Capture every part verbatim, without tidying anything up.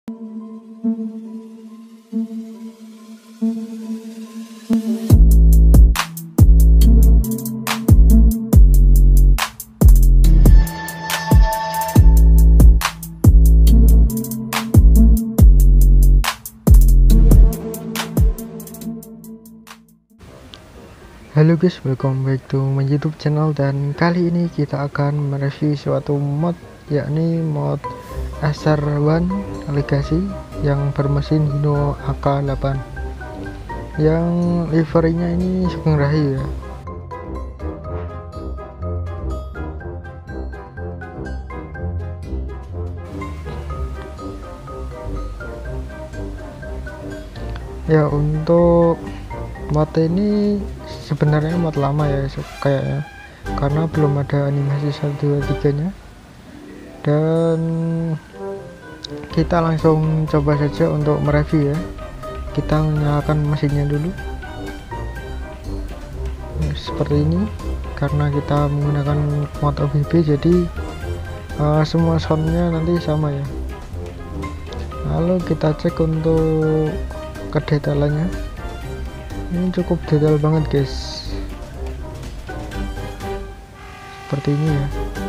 Halo guys, welcome back to my YouTube channel, dan kali ini kita akan mereview suatu mod, yakni mod S R satu Legacy yang bermesin Hino A K delapan, yang liverynya ini Sugeng Rahayu ya. Ya, untuk mod ini sebenarnya mod lama ya kayaknya, karena belum ada animasi satu dua tiga nya, dan kita langsung coba saja untuk mereview ya. Kita menyalakan mesinnya dulu seperti ini, karena kita menggunakan mod O B B, jadi uh, semua soundnya nanti sama ya. Lalu kita cek untuk kedetailannya. Ini cukup detail banget guys, seperti ini ya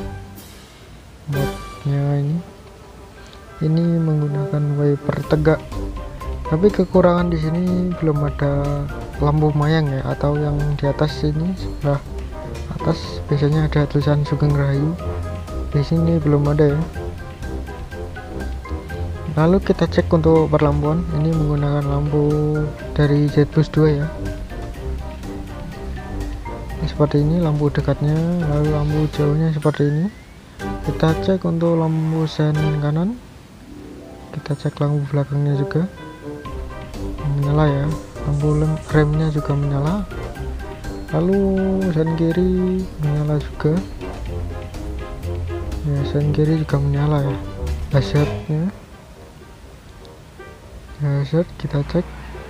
modnya. Ini ini menggunakan wiper tegak, tapi kekurangan di sini belum ada lampu mayang ya, atau yang di atas ini sebelah atas biasanya ada tulisan Sugeng Rahayu, di sini belum ada ya. Lalu kita cek untuk perlampuan, ini menggunakan lampu dari ZBoost dua ya, seperti ini lampu dekatnya. Lalu lampu jauhnya seperti ini. Kita cek untuk lampu sen kanan, kita cek lampu belakangnya juga menyala ya, lampu remnya juga menyala. Lalu sen kiri menyala juga ya, sen kiri juga menyala ya. Hazardnya, hazard kita cek,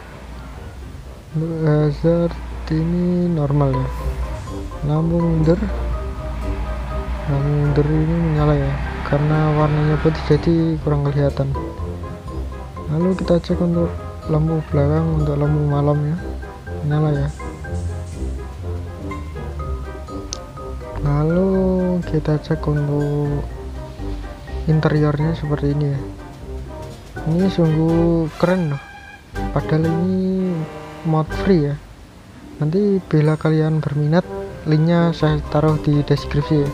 hazard ini normal ya. Lampu mundur, lampu mundur ini menyala ya, karena warnanya putih jadi kurang kelihatan. Lalu kita cek untuk lampu belakang, untuk lampu malamnya menyala ya. Lalu kita cek untuk interiornya seperti ini ya. Ini sungguh keren loh, padahal ini mod free ya. Nanti bila kalian berminat, linknya saya taruh di deskripsi ya.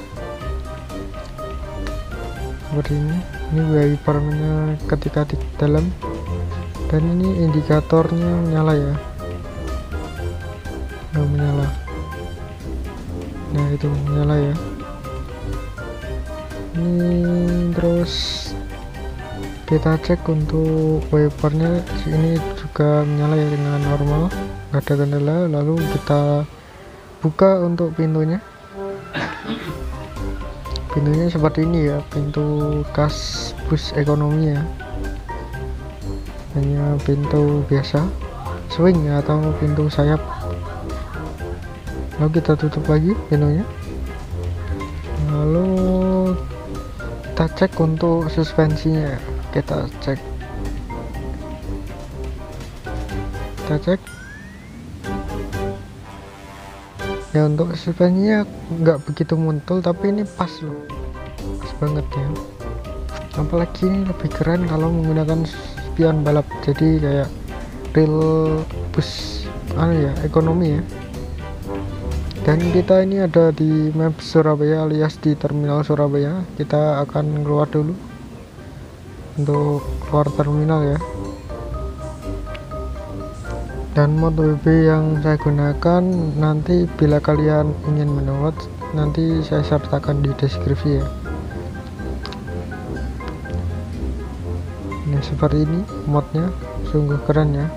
Seperti ini, ini wipernya ketika di dalam, dan ini indikatornya menyala ya, nah, menyala. Nah itu menyala ya. Ini terus kita cek untuk wipernya, ini juga menyala ya dengan normal, nggak ada kendala. Lalu kita buka untuk pintunya. Pintunya seperti ini ya, pintu khas bus ekonomi ya, hanya pintu biasa swing ya, atau pintu sayap. Lalu kita tutup lagi pintunya. Lalu kita cek untuk suspensinya, kita cek kita cek ya. Untuk suspensinya nggak begitu muntul, tapi ini pas loh, pas banget ya. Apalagi ini lebih keren kalau menggunakan spion balap, jadi kayak real bus anu ya, ekonomi ya. Dan kita ini ada di map Surabaya, alias di terminal Surabaya. Kita akan keluar dulu untuk keluar terminal ya. Dan mod O B B yang saya gunakan, nanti bila kalian ingin mendownload, nanti saya sertakan di deskripsi ya. Nah seperti ini modnya, sungguh keren ya.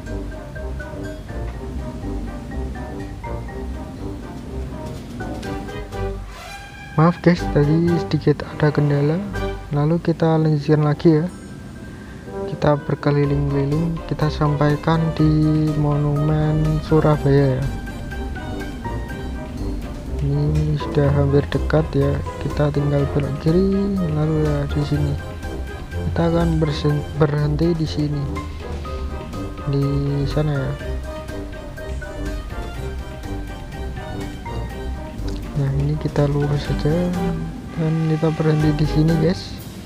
Maaf guys, tadi sedikit ada kendala. Lalu kita lanjutkan lagi ya, kita berkeliling-keliling, kita sampaikan di monumen Surabaya ya. Ini sudah hampir dekat ya, kita tinggal belok kiri, lalu ya di sini kita akan bersen- berhenti di sini, di sana ya. Nah ini kita lurus saja dan kita berhenti di sini guys.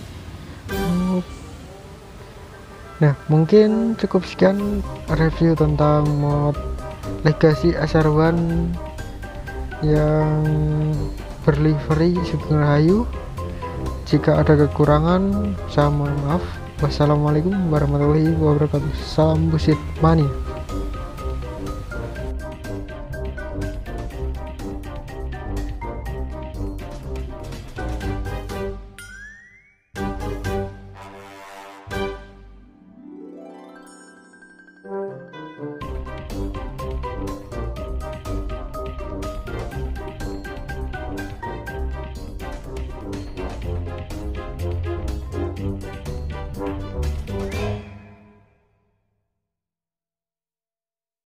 Nah mungkin cukup sekian review tentang mod Legacy S R satu yang berlivery Sugeng Rahayu. Jika ada kekurangan saya mohon maaf. Wassalamualaikum warahmatullahi wabarakatuh. Salam busit mania.